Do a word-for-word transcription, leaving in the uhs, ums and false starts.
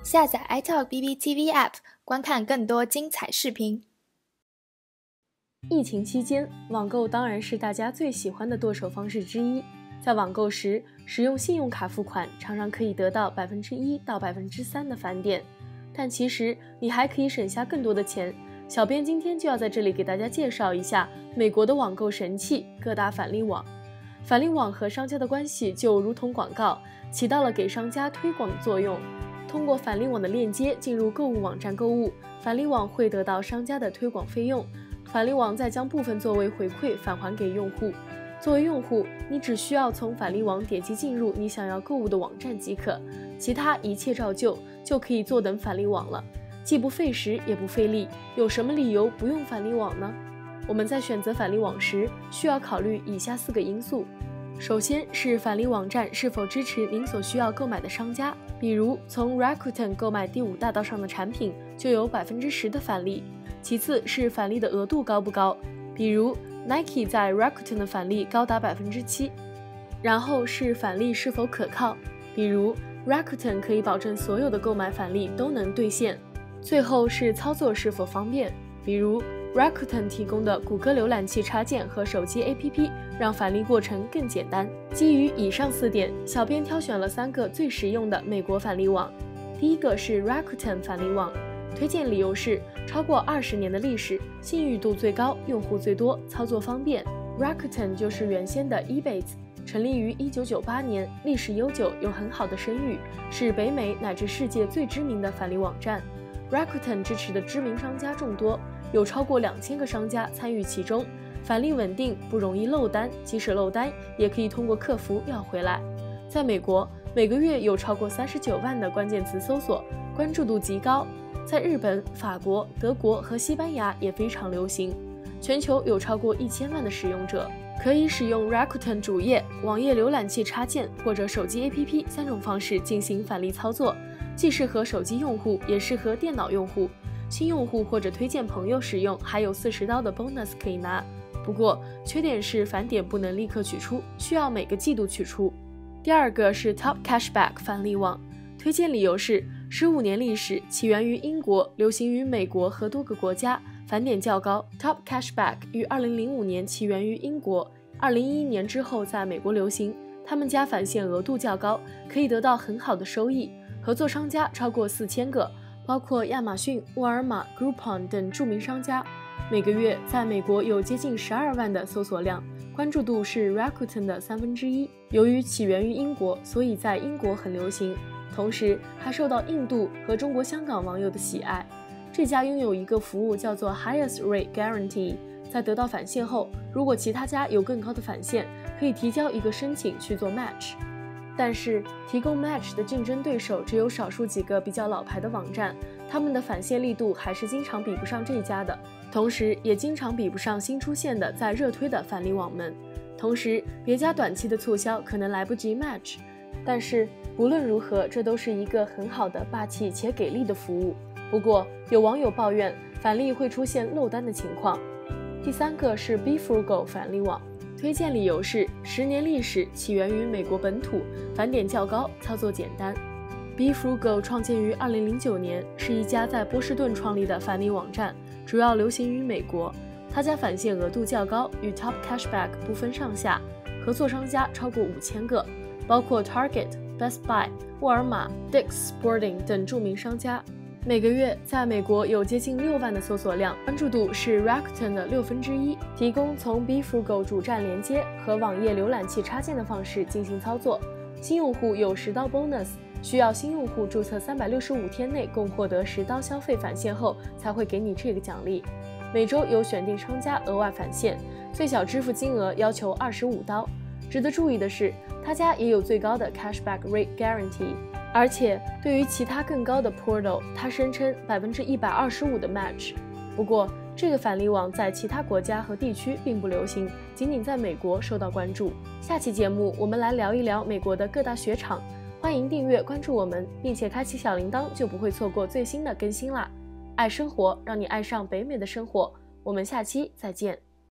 下载 iTalk B B T V App， 观看更多精彩视频。 疫情期间，网购当然是大家最喜欢的剁手方式之一。在网购时，使用信用卡付款常常可以得到百分之一到百分之三的返点，但其实你还可以省下更多的钱。小编今天就要在这里给大家介绍一下美国的网购神器——各大返利网。返利网和商家的关系就如同广告，起到了给商家推广的作用。通过返利网的链接进入购物网站购物，返利网会得到商家的推广费用，返利网再将部分作为回馈返还给用户。作为用户，你只需要从返利网点击进入你想要购物的网站即可，其他一切照旧，就可以坐等返利网了，既不费时也不费力。有什么理由不用返利网呢？我们在选择返利网时，需要考虑以下四个因素。首先是返利网站是否支持您所需要购买的商家，比如从 Rakuten 购买第五大道上的产品就有 百分之十 的返利。其次是返利的额度高不高，比如 Nike 在 Rakuten 的返利高达 百分之七。然后是返利是否可靠，比如 Rakuten 可以保证所有的购买返利都能兑现。最后是操作是否方便，比如Rakuten 提供的谷歌浏览器插件和手机 A P P 让返利过程更简单。基于以上四点，小编挑选了三个最实用的美国返利网。第一个是 Rakuten 返利网，推荐理由是超过二十年的历史，信誉度最高，用户最多，操作方便。Rakuten 就是原先的 eBay， 成立于一九九八年，历史悠久，有很好的声誉，是北美乃至世界最知名的返利网站。Rakuten 支持的知名商家众多，有超过两千个商家参与其中，返利稳定，不容易漏单，即使漏单也可以通过客服要回来。在美国，每个月有超过三十九万的关键词搜索，关注度极高。在日本、法国、德国和西班牙也非常流行，全球有超过一千万的使用者。可以使用 Rakuten 主页、网页浏览器插件或者手机 A P P 三种方式进行返利操作，既适合手机用户，也适合电脑用户。新用户或者推荐朋友使用，还有四十刀的 bonus 可以拿。不过缺点是返点不能立刻取出，需要每个季度取出。第二个是 Top Cashback 返利网，推荐理由是十五年历史，起源于英国，流行于美国和多个国家，返点较高。Top Cashback 于二零零五年起源于英国，二零一一年之后在美国流行。他们家返现额度较高，可以得到很好的收益。合作商家超过四千个，包括亚马逊、沃尔玛、Groupon 等著名商家。每个月在美国有接近十二万的搜索量，关注度是 Rakuten 的三分之一。由于起源于英国，所以在英国很流行，同时还受到印度和中国香港网友的喜爱。这家拥有一个服务叫做 Highest Rate Guarantee， 在得到返现后，如果其他家有更高的返现，可以提交一个申请去做 match。但是提供 match 的竞争对手只有少数几个比较老牌的网站，他们的返现力度还是经常比不上这家的，同时也经常比不上新出现的在热推的返利网们。同时别家短期的促销可能来不及 match， 但是不论如何，这都是一个很好的霸气且给力的服务。不过有网友抱怨返利会出现漏单的情况。第三个是 BeFrugal 返利网，推荐理由是十年历史，起源于美国本土，返点较高，操作简单。BeFrugal 创建于二零零九年，是一家在波士顿创立的返利网站，主要流行于美国。他家返现额度较高，与 Top Cashback 不分上下，合作商家超过五千个，包括 Target、Best Buy、沃尔玛、Dick's Sporting 等著名商家。每个月在美国有接近六万的搜索量，关注度是 Rakuten 的六分之一，提供从 BeFrugal 主站连接和网页浏览器插件的方式进行操作。新用户有十刀 bonus， 需要新用户注册三百六十五天内共获得十刀消费返现后才会给你这个奖励。每周有选定商家额外返现，最小支付金额要求二十五刀。值得注意的是，他家也有最高的 Cashback Rate Guarantee。而且对于其他更高的 portal， 它声称 百分之一百二十五 的 match。不过这个返利网在其他国家和地区并不流行，仅仅在美国受到关注。下期节目我们来聊一聊美国的各大雪场，欢迎订阅关注我们，并且开启小铃铛，就不会错过最新的更新啦。爱生活，让你爱上北美的生活，我们下期再见。